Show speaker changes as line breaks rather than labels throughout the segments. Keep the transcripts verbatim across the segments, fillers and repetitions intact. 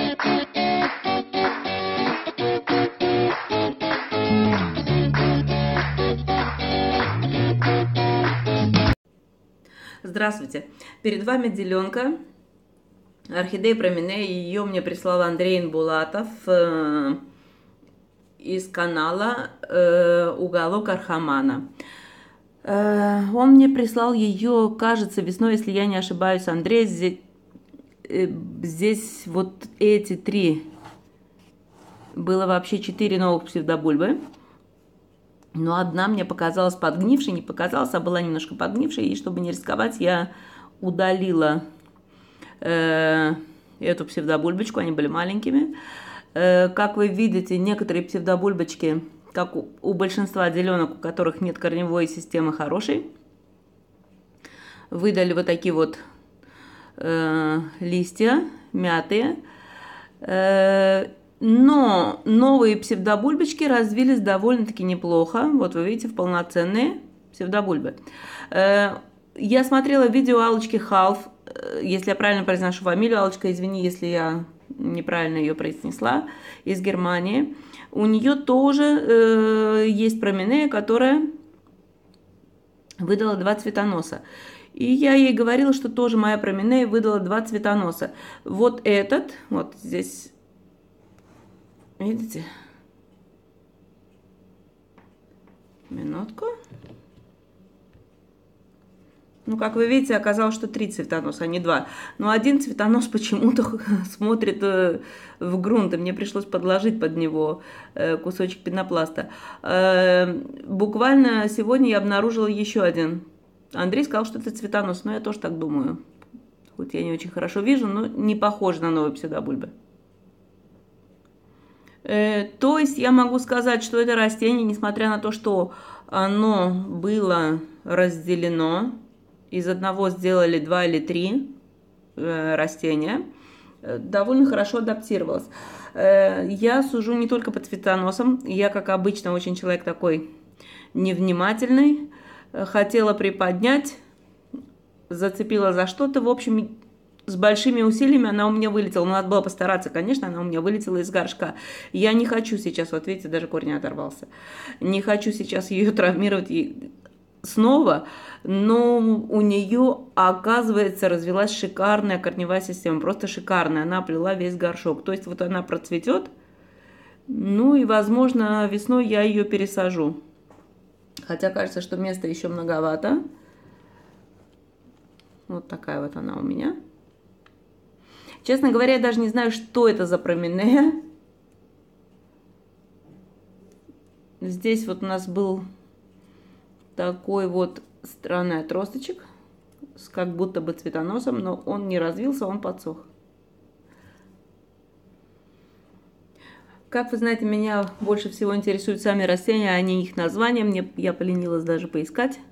Здравствуйте! Перед вами деленка орхидеи Променея. Ее мне прислал Андрей Булатов э, из канала э, Уголок Архамана. Э, он мне прислал ее, кажется, весной, если я не ошибаюсь, Андрей. Здесь, э, здесь вот эти три, было вообще четыре новых псевдобульбы. Но одна мне показалась подгнившей, не показалась, а была немножко подгнившей. И чтобы не рисковать, я удалила э, эту псевдобульбочку, они были маленькими. Э, как вы видите, некоторые псевдобульбочки, как у, у большинства деленок, у которых нет корневой системы хорошей, выдали вот такие вот э, листья мятые. Э, Но новые псевдобульбочки развились довольно-таки неплохо. Вот вы видите, в полноценные псевдобульбы. Я смотрела видео Аллочки Халф, если я правильно произношу фамилию. Аллочка, извини, если я неправильно ее произнесла, из Германии. У нее тоже э, есть Променея, которая выдала два цветоноса. И я ей говорила, что тоже моя Променея выдала два цветоноса. Вот этот, вот здесь... Видите? Минутку. Ну, как вы видите, оказалось, что три цветоноса, а не два. Но один цветонос почему-то смотрит в грунт, и мне пришлось подложить под него кусочек пенопласта. Буквально сегодня я обнаружила еще один. Андрей сказал, что это цветонос, но я тоже так думаю. Хоть я не очень хорошо вижу, но не похоже на новые псевдобульбы. То есть я могу сказать, что это растение, несмотря на то, что оно было разделено, из одного сделали два или три растения, довольно хорошо адаптировалось. Я сужу не только по цветоносам, я, как обычно, очень человек такой невнимательный, хотела приподнять, зацепила за что-то, в общем... С большими усилиями она у меня вылетела. Ну, надо было постараться, конечно, она у меня вылетела из горшка. Я не хочу сейчас, вот видите, даже корень оторвался. Не хочу сейчас ее травмировать снова, но у нее, оказывается, развилась шикарная корневая система. Просто шикарная. Она оплела весь горшок. То есть вот она процветет. Ну и, возможно, весной я ее пересажу. Хотя кажется, что места еще многовато. Вот такая вот она у меня. Честно говоря, я даже не знаю, что это за Променея. Здесь вот у нас был такой вот странный отросточек, с как будто бы цветоносом, но он не развился, он подсох. Как вы знаете, меня больше всего интересуют сами растения, а не их названия. Мне, я поленилась даже поискать.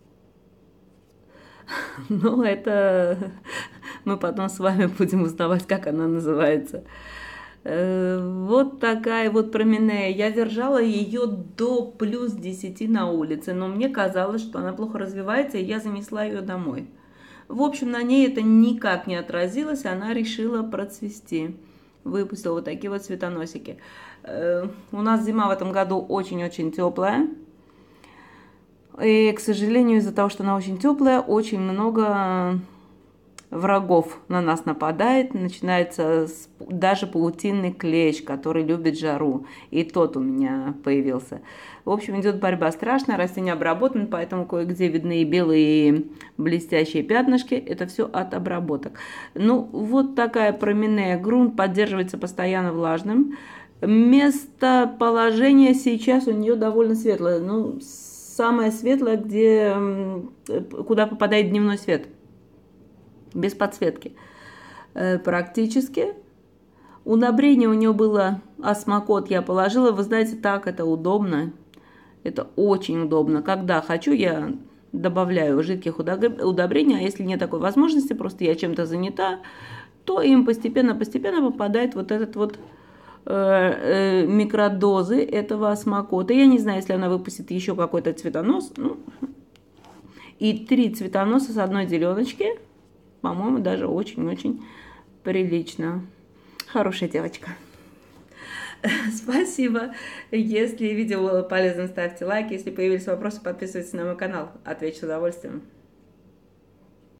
Но это... Мы потом с вами будем узнавать, как она называется. Вот такая вот Променея. Я держала ее до плюс десяти на улице, но мне казалось, что она плохо развивается, и я занесла ее домой. В общем, на ней это никак не отразилось, она решила процвести. Выпустила вот такие вот цветоносики. У нас зима в этом году очень-очень теплая. И, к сожалению, из-за того, что она очень теплая, очень много врагов на нас нападает. Начинается даже паутинный клещ, который любит жару. И тот у меня появился. В общем, идет борьба страшная, растение обработано, поэтому кое-где видны и белые, и блестящие пятнышки. Это все от обработок. Ну, вот такая Променея. Грунт поддерживается постоянно влажным. Местоположение сейчас у нее довольно светлое. Ну, самое светлое, где, куда попадает дневной свет. Без подсветки. Практически. Удобрение у нее было осмокот, я положила. Вы знаете, так это удобно. Это очень удобно. Когда хочу, я добавляю жидких удобрений. А если нет такой возможности, просто я чем-то занята, то им постепенно-постепенно попадает вот этот вот э, э, микродозы этого осмокота. Я не знаю, если она выпустит еще какой-то цветонос. Ну, и три цветоноса с одной деленочки. По-моему, даже очень-очень прилично. Хорошая девочка. Спасибо. Если видео было полезным, ставьте лайк. Если появились вопросы, подписывайтесь на мой канал. Отвечу с удовольствием.